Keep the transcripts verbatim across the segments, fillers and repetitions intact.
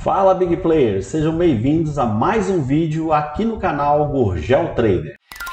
Fala Big Players, sejam bem-vindos a mais um vídeo aqui no canal Gurgel Trader.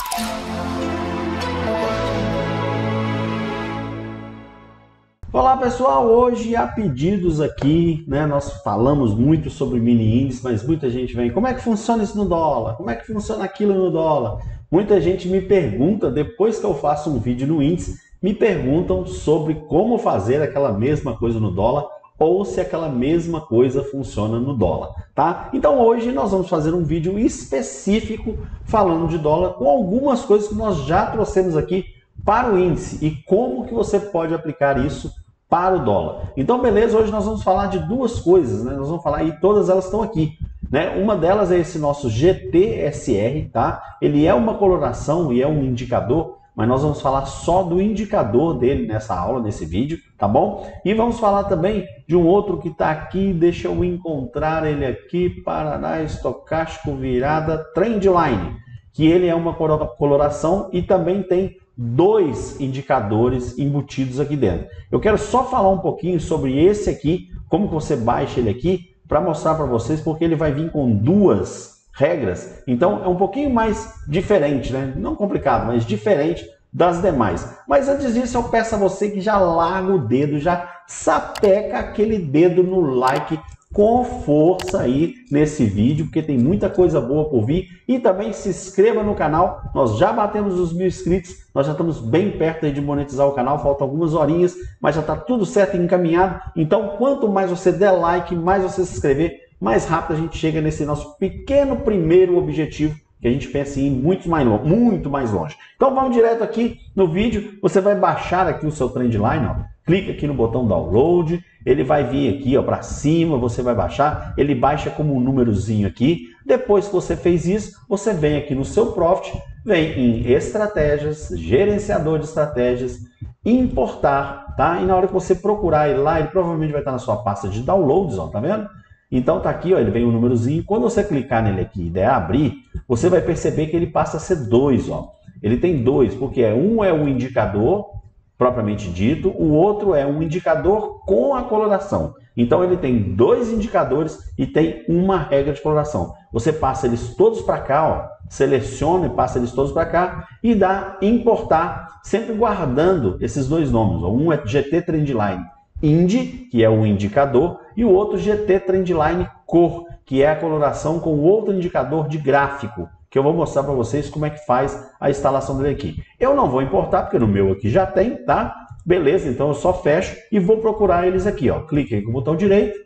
Olá pessoal, hoje há pedidos aqui, né? Nós falamos muito sobre mini índice, mas muita gente vem, como é que funciona isso no dólar? Como é que funciona aquilo no dólar? Muita gente me pergunta, depois que eu faço um vídeo no índice, me perguntam sobre como fazer aquela mesma coisa no dólar, ou se aquela mesma coisa funciona no dólar, tá? Então hoje nós vamos fazer um vídeo específico falando de dólar com algumas coisas que nós já trouxemos aqui para o índice e como que você pode aplicar isso para o dólar. Então beleza, hoje nós vamos falar de duas coisas, né? Nós vamos falar e todas elas estão aqui, né? Uma delas é esse nosso G T S R, tá? Ele é uma coloração e é um indicador, mas nós vamos falar só do indicador dele nessa aula, nesse vídeo, tá bom? E vamos falar também de um outro que está aqui, deixa eu encontrar ele aqui, Paraná Estocástico Virada Trendline, que ele é uma coloração e também tem dois indicadores embutidos aqui dentro. Eu quero só falar um pouquinho sobre esse aqui, como que você baixa ele aqui, para mostrar para vocês, porque ele vai vir com duas regras, então é um pouquinho mais diferente, né? Não complicado, mas diferente das demais. Mas antes disso, eu peço a você que já larga o dedo, já sapeca aquele dedo no like com força aí nesse vídeo, porque tem muita coisa boa por vir. E também se inscreva no canal, nós já batemos os mil inscritos, nós já estamos bem perto aí de monetizar o canal, faltam algumas horinhas, mas já está tudo certo e encaminhado. Então, quanto mais você der like, mais você se inscrever, mais rápido a gente chega nesse nosso pequeno primeiro objetivo, que a gente pensa em ir muito mais longe, muito mais longe. Então vamos direto aqui no vídeo, você vai baixar aqui o seu Trendline, ó, clica aqui no botão download, ele vai vir aqui para cima, você vai baixar, ele baixa como um númerozinho aqui. Depois que você fez isso, você vem aqui no seu Profit, vem em estratégias, gerenciador de estratégias, importar, tá? E na hora que você procurar ele lá, ele provavelmente vai estar na sua pasta de downloads, ó, tá vendo? Então tá aqui, ó, ele vem um númerozinho. Quando você clicar nele aqui e der abrir, você vai perceber que ele passa a ser dois, ó. Ele tem dois, porque um é o indicador propriamente dito, o outro é um indicador com a coloração. Então ele tem dois indicadores e tem uma regra de coloração. Você passa eles todos para cá, ó, seleciona e passa eles todos para cá e dá importar, sempre guardando esses dois nomes. Ó. Um é G T Trendline Ind, que é o indicador, e o outro G T Trendline Cor, que é a coloração com outro indicador de gráfico, que eu vou mostrar para vocês como é que faz a instalação dele aqui. Eu não vou importar, porque no meu aqui já tem, tá? Beleza, então eu só fecho e vou procurar eles aqui, ó. Clique aí com o botão direito,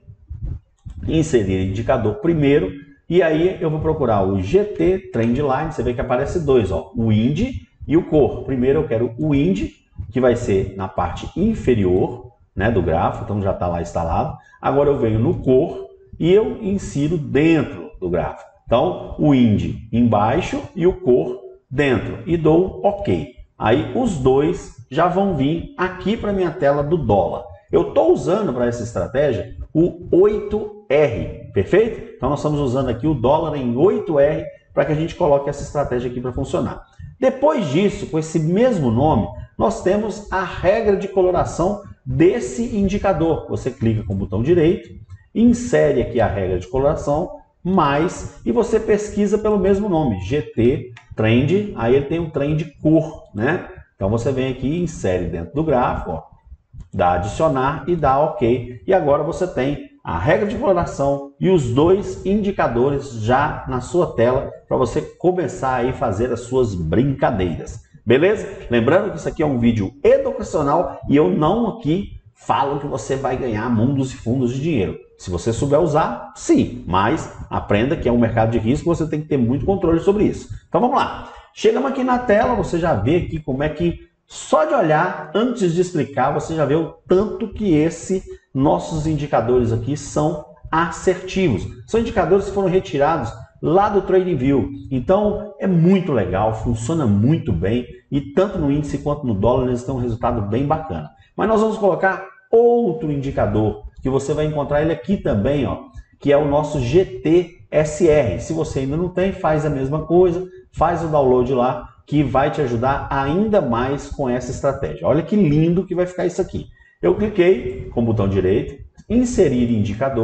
inserir indicador primeiro, e aí eu vou procurar o G T Trendline, você vê que aparece dois, ó, o Ind e o Cor. Primeiro eu quero o Ind, que vai ser na parte inferior, né, do gráfico, então já está lá instalado. Agora eu venho no Cor e eu insiro dentro do gráfico. Então o Ind embaixo e o Cor dentro e dou OK. Aí os dois já vão vir aqui para minha tela do dólar. Eu estou usando para essa estratégia o oito R, perfeito? Então nós estamos usando aqui o dólar em oito R para que a gente coloque essa estratégia aqui para funcionar. Depois disso, com esse mesmo nome, nós temos a regra de coloração desse indicador. Você clica com o botão direito, insere aqui a regra de coloração, mais, e você pesquisa pelo mesmo nome, G T Trend, aí ele tem um trend cor, né? Então você vem aqui e insere dentro do gráfico, ó, dá adicionar e dá OK. E agora você tem a regra de coloração e os dois indicadores já na sua tela para você começar aí a fazer as suas brincadeiras. Beleza? Lembrando que isso aqui é um vídeo educacional e eu não aqui falo que você vai ganhar mundos e fundos de dinheiro. Se você souber usar, sim, mas aprenda que é um mercado de risco, você tem que ter muito controle sobre isso. Então vamos lá. Chegamos aqui na tela, você já vê aqui como é que, só de olhar, antes de explicar, você já vê o tanto que esses nossos indicadores aqui são assertivos. São indicadores que foram retirados lá do TradingView. Então é muito legal, funciona muito bem e tanto no índice quanto no dólar eles têm um resultado bem bacana. Mas nós vamos colocar outro indicador que você vai encontrar ele aqui também, ó, que é o nosso G T S R. Se você ainda não tem, faz a mesma coisa, faz o download lá que vai te ajudar ainda mais com essa estratégia. Olha que lindo que vai ficar isso aqui. Eu cliquei com o botão direito, inserir indicador,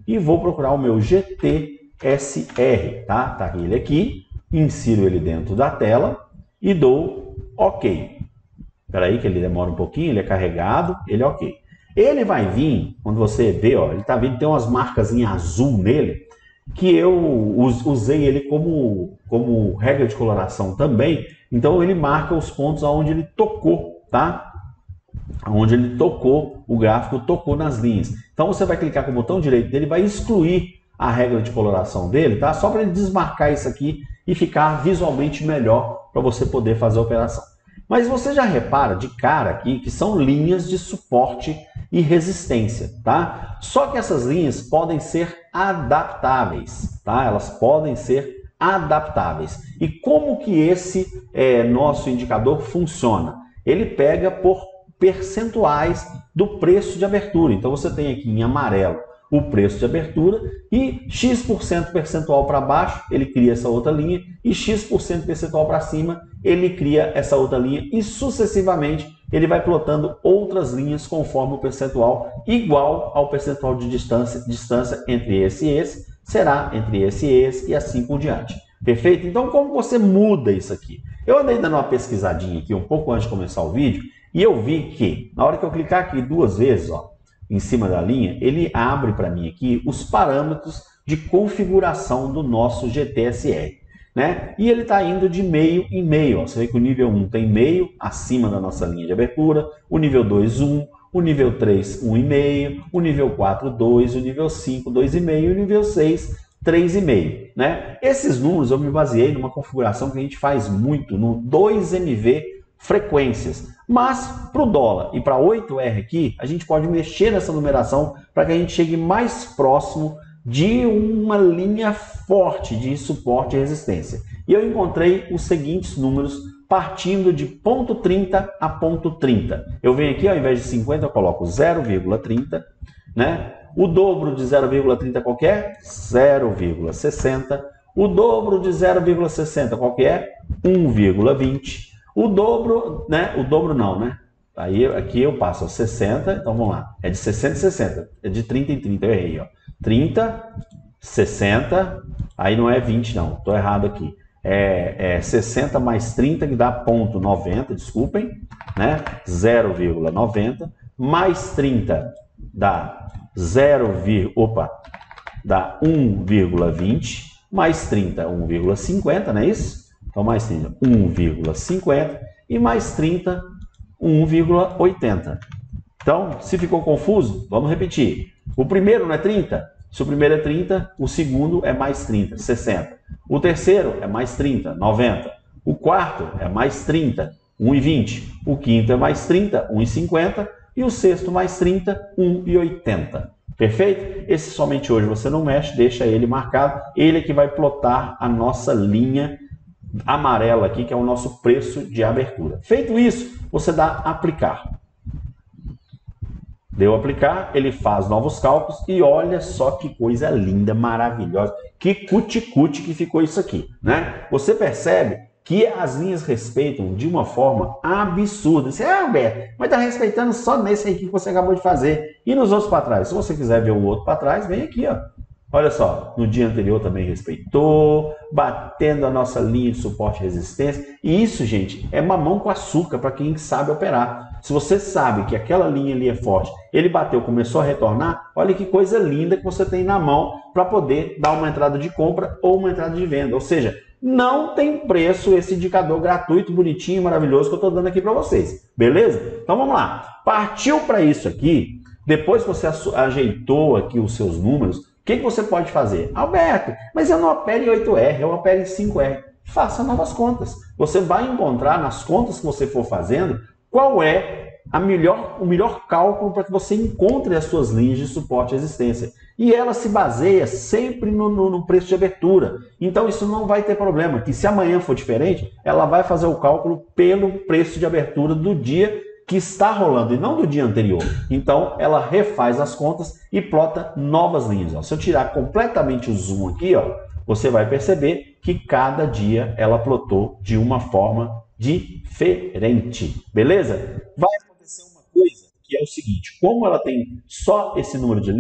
e vou procurar o meu G T S R, tá? Tá ele aqui, insiro ele dentro da tela e dou OK. Espera aí que ele demora um pouquinho, ele é carregado, ele é OK. Ele vai vir, quando você vê, ó, ele tá vindo, tem umas marcas em azul nele, que eu usei ele como, como regra de coloração também, então ele marca os pontos onde ele tocou, tá? Onde ele tocou, o gráfico tocou nas linhas. Então você vai clicar com o botão direito dele, vai excluir a regra de coloração dele, tá? Só para ele desmarcar isso aqui e ficar visualmente melhor para você poder fazer a operação. Mas você já repara de cara aqui que são linhas de suporte e resistência, tá? Só que essas linhas podem ser adaptáveis, tá? Elas podem ser adaptáveis. E como que esse é, nosso indicador funciona? Ele pega por percentuais do preço de abertura. Então você tem aqui em amarelo o preço de abertura e X% percentual para baixo, ele cria essa outra linha, e X% percentual para cima, ele cria essa outra linha, e sucessivamente ele vai plotando outras linhas conforme o percentual igual ao percentual de distância, distância entre esse e esse, será entre esse e esse, e assim por diante. Perfeito? Então como você muda isso aqui? Eu andei dando uma pesquisadinha aqui um pouco antes de começar o vídeo, e eu vi que na hora que eu clicar aqui duas vezes, ó, em cima da linha, ele abre para mim aqui os parâmetros de configuração do nosso G T S R, né? E ele está indo de meio em meio, ó. Você vê que o nível um tem meio acima da nossa linha de abertura, o nível dois, um, o nível três, um vírgula cinco, o nível quatro, dois, o nível cinco, dois vírgula cinco e o nível seis, três vírgula cinco, né? Esses números eu me baseei numa configuração que a gente faz muito no dois M V frequências. Mas para o dólar e para oito R aqui, a gente pode mexer nessa numeração para que a gente chegue mais próximo de uma linha forte de suporte e resistência. E eu encontrei os seguintes números partindo de ponto trinta a ponto trinta. Eu venho aqui, ao invés de cinquenta, eu coloco zero vírgula trinta, né? O dobro de zero vírgula trinta qual que é? zero vírgula sessenta. O dobro de zero vírgula sessenta qual que é? um vírgula vinte. O dobro, né? O dobro não, né? Aí aqui eu passo a sessenta, então vamos lá. É de sessenta em sessenta, é de trinta em trinta, eu errei, ó. trinta, sessenta, aí não é vinte não, tô errado aqui. É, é sessenta mais trinta que dá ponto noventa, desculpem, né? zero vírgula noventa, mais trinta dá zero, opa, dá um vírgula vinte, mais trinta, um vírgula cinquenta, não é isso? Então, mais trinta, um vírgula cinquenta e mais trinta, um vírgula oitenta. Então, se ficou confuso, vamos repetir. O primeiro não é trinta? Se o primeiro é trinta, o segundo é mais trinta, sessenta. O terceiro é mais trinta, noventa. O quarto é mais trinta, um vírgula vinte. O quinto é mais trinta, um vírgula cinquenta. E o sexto mais trinta, um vírgula oitenta. Perfeito? Esse somente hoje você não mexe, deixa ele marcado. Ele é que vai plotar a nossa linha amarela aqui, que é o nosso preço de abertura. Feito isso, você dá aplicar. Deu aplicar, ele faz novos cálculos e olha só que coisa linda, maravilhosa. Que cuticute que ficou isso aqui, né? Você percebe que as linhas respeitam de uma forma absurda. Você, ah, Alberto, mas está respeitando só nesse aqui que você acabou de fazer. E nos outros para trás? Se você quiser ver o outro para trás, vem aqui, ó. Olha só, no dia anterior também respeitou, batendo a nossa linha de suporte e resistência. E isso, gente, é mamão com açúcar para quem sabe operar. Se você sabe que aquela linha ali é forte, ele bateu, começou a retornar, olha que coisa linda que você tem na mão para poder dar uma entrada de compra ou uma entrada de venda. Ou seja, não tem preço esse indicador gratuito, bonitinho, maravilhoso que eu estou dando aqui para vocês. Beleza? Então vamos lá. Partiu para isso aqui, depois que você ajeitou aqui os seus números, o que, que você pode fazer? Alberto, mas eu não opero em oito R, eu opero em cinco R. Faça novas contas. Você vai encontrar nas contas que você for fazendo qual é a melhor, o melhor cálculo para que você encontre as suas linhas de suporte e resistência. E ela se baseia sempre no, no, no preço de abertura. Então isso não vai ter problema, que se amanhã for diferente, ela vai fazer o cálculo pelo preço de abertura do dia que está rolando e não do dia anterior. Então ela refaz as contas e plota novas linhas. Ó. Se eu tirar completamente o zoom aqui, ó, você vai perceber que cada dia ela plotou de uma forma diferente. Beleza? Vai acontecer uma coisa que é o seguinte, como ela tem só esse número de linhas,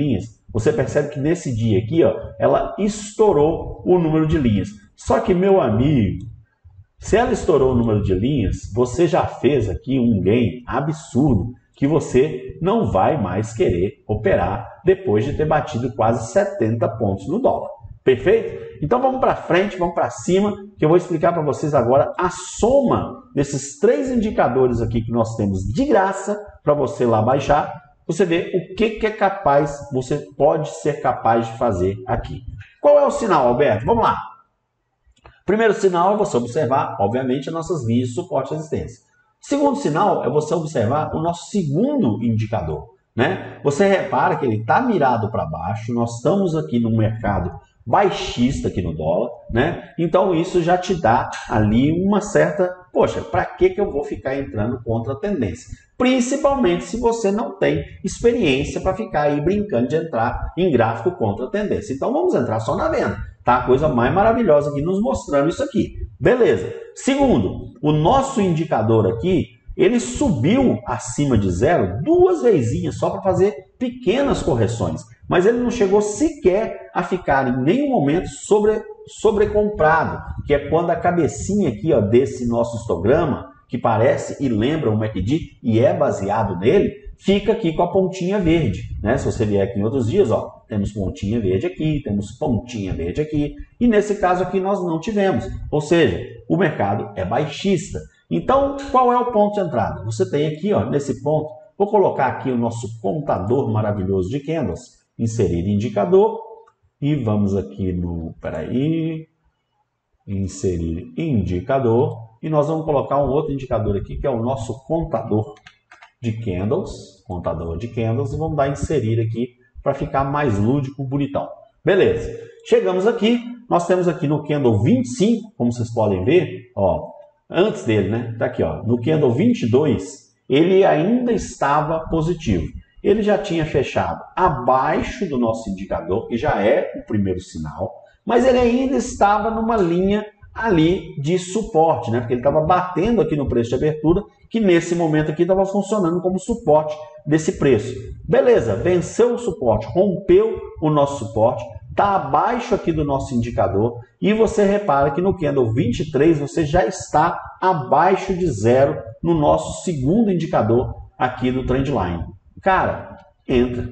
Você percebe que nesse dia aqui, ó, ela estourou o número de linhas. Só que, meu amigo, se ela estourou o número de linhas, você já fez aqui um gain absurdo que você não vai mais querer operar depois de ter batido quase setenta pontos no dólar. Perfeito? Então vamos para frente, vamos para cima, que eu vou explicar para vocês agora a soma desses três indicadores aqui que nós temos de graça para você lá baixar. Você vê o que, que é capaz, você pode ser capaz de fazer aqui. Qual é o sinal, Alberto? Vamos lá. Primeiro sinal é você observar, obviamente, as nossas linhas de suporte e resistência. Segundo sinal é você observar o nosso segundo indicador, né? Você repara que ele está mirado para baixo, nós estamos aqui no mercado baixista aqui no dólar, né? Então isso já te dá ali uma certa, poxa, para que que eu vou ficar entrando contra a tendência? Principalmente se você não tem experiência para ficar aí brincando de entrar em gráfico contra a tendência. Então vamos entrar só na venda, tá? A coisa mais maravilhosa aqui nos mostrando isso aqui. Beleza. Segundo, o nosso indicador aqui, ele subiu acima de zero duas vezinhas só para fazer pequenas correções. Mas ele não chegou sequer a ficar em nenhum momento sobre, sobrecomprado, que é quando a cabecinha aqui, ó, desse nosso histograma, que parece e lembra o M A C D e é baseado nele, fica aqui com a pontinha verde, né? Se você vier aqui em outros dias, ó, temos pontinha verde aqui, temos pontinha verde aqui, e nesse caso aqui nós não tivemos, ou seja, o mercado é baixista. Então, qual é o ponto de entrada? Você tem aqui, ó, nesse ponto, vou colocar aqui o nosso contador maravilhoso de candles, inserir indicador, e vamos aqui no, peraí, inserir indicador, e nós vamos colocar um outro indicador aqui, que é o nosso contador de candles, contador de candles, e vamos dar inserir aqui para ficar mais lúdico, bonitão. Beleza, chegamos aqui, nós temos aqui no candle vinte e cinco, como vocês podem ver, ó, antes dele, né, tá aqui, ó, no candle vinte e dois, ele ainda estava positivo. Ele já tinha fechado abaixo do nosso indicador, que já é o primeiro sinal, mas ele ainda estava numa linha ali de suporte, né? Porque ele estava batendo aqui no preço de abertura, que nesse momento aqui estava funcionando como suporte desse preço. Beleza, venceu o suporte, rompeu o nosso suporte, está abaixo aqui do nosso indicador, e você repara que no candle vinte e três você já está abaixo de zero no nosso segundo indicador aqui do Trendline. Cara, entra.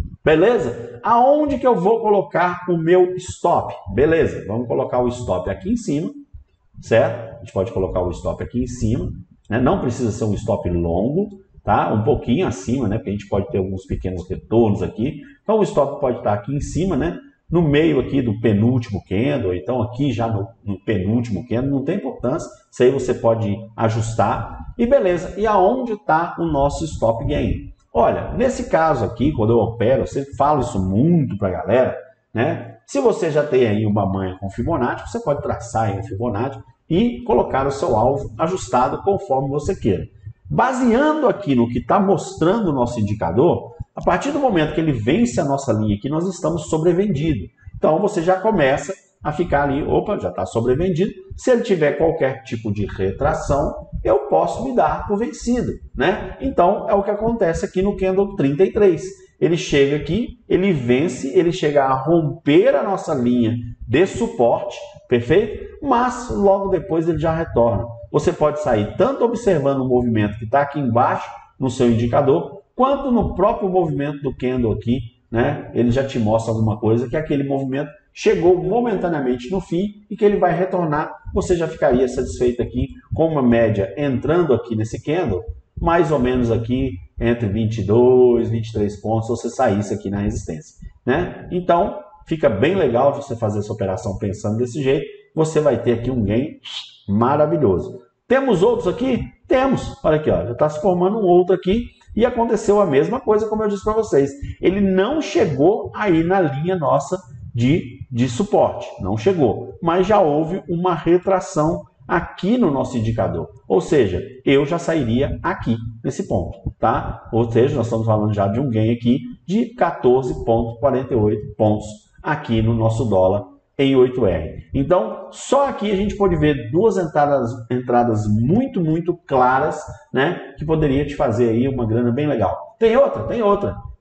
Beleza? Aonde que eu vou colocar o meu stop? Beleza, vamos colocar o stop aqui em cima, certo? A gente pode colocar o stop aqui em cima, né? Não precisa ser um stop longo, tá? Um pouquinho acima, né? Porque a gente pode ter alguns pequenos retornos aqui. Então o stop pode estar aqui em cima, né? No meio aqui do penúltimo candle, então aqui já no, no penúltimo candle, não tem importância, isso aí você pode ajustar. E beleza, e aonde está o nosso stop gain? Olha, nesse caso aqui, quando eu opero, eu sempre falo isso muito para a galera, né? Se você já tem aí uma manha com Fibonacci, você pode traçar aí o Fibonacci e colocar o seu alvo ajustado conforme você queira. Baseando aqui no que está mostrando o nosso indicador, a partir do momento que ele vence a nossa linha aqui, nós estamos sobrevendidos. Então você já começa a ficar ali, opa, já está sobrevendido. Se ele tiver qualquer tipo de retração, eu posso me dar por vencido, né? Então é o que acontece aqui no candle trinta e três. Ele chega aqui, ele vence, ele chega a romper a nossa linha de suporte, perfeito? Mas logo depois ele já retorna. Você pode sair tanto observando o movimento que está aqui embaixo no seu indicador, quanto no próprio movimento do candle aqui, né? Ele já te mostra alguma coisa que aquele movimento chegou momentaneamente no fim e que ele vai retornar. Você já ficaria satisfeito aqui com uma média entrando aqui nesse candle, mais ou menos aqui entre vinte e dois, vinte e três pontos, se você saísse aqui na resistência, né? Então, fica bem legal você fazer essa operação pensando desse jeito. Você vai ter aqui um gain maravilhoso. Temos outros aqui? Temos. Olha aqui, ó, já está se formando um outro aqui. E aconteceu a mesma coisa, como eu disse para vocês. Ele não chegou aí na linha nossa de, de suporte. Não chegou. Mas já houve uma retração aqui no nosso indicador. Ou seja, eu já sairia aqui, nesse ponto. Tá? Ou seja, nós estamos falando já de um gain aqui de quatorze vírgula quarenta e oito pontos aqui no nosso dólar em oito R. Então, só aqui a gente pode ver duas entradas, entradas muito, muito claras, né, que poderia te fazer aí uma grana bem legal. Tem outra? Tem outra.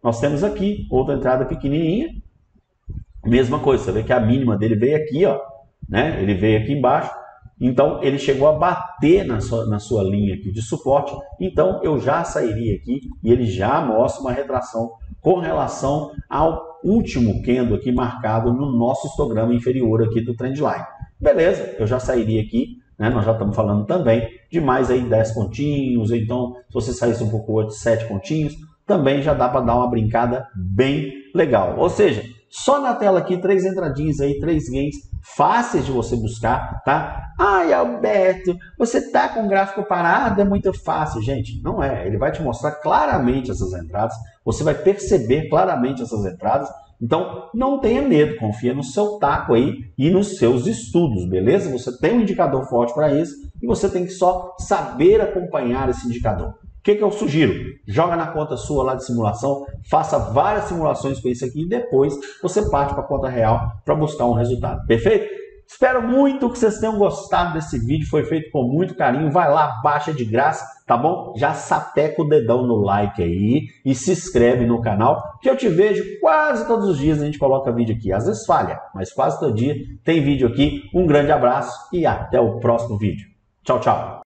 nós temos aqui outra entrada pequenininha, mesma coisa, você vê que a mínima dele veio aqui, ó, né? Ele veio aqui embaixo, então ele chegou a bater na sua, na sua linha aqui de suporte, então eu já sairia aqui e ele já mostra uma retração com relação ao último candle aqui marcado no nosso histograma inferior aqui do Trendline. Beleza, eu já sairia aqui, né? Nós já estamos falando também de mais aí dez pontinhos, então se você saísse um pouco oito, sete pontinhos, também já dá para dar uma brincada bem legal. Ou seja, só na tela aqui, três entradinhas aí, três gains fáceis de você buscar, tá? Ai, Alberto, você tá com o gráfico parado, é muito fácil. Gente, não é. Ele vai te mostrar claramente essas entradas, você vai perceber claramente essas entradas. Então, não tenha medo, confia no seu taco aí e nos seus estudos, beleza? Você tem um indicador forte para isso e você tem que só saber acompanhar esse indicador. O que, que eu sugiro? Joga na conta sua lá de simulação, faça várias simulações com isso aqui e depois você parte para a conta real para buscar um resultado. Perfeito? Espero muito que vocês tenham gostado desse vídeo, foi feito com muito carinho. Vai lá, baixa de graça, tá bom? Já sapeca o dedão no like aí e se inscreve no canal, que eu te vejo quase todos os dias. A gente coloca vídeo aqui, às vezes falha, mas quase todo dia tem vídeo aqui. Um grande abraço e até o próximo vídeo. Tchau, tchau!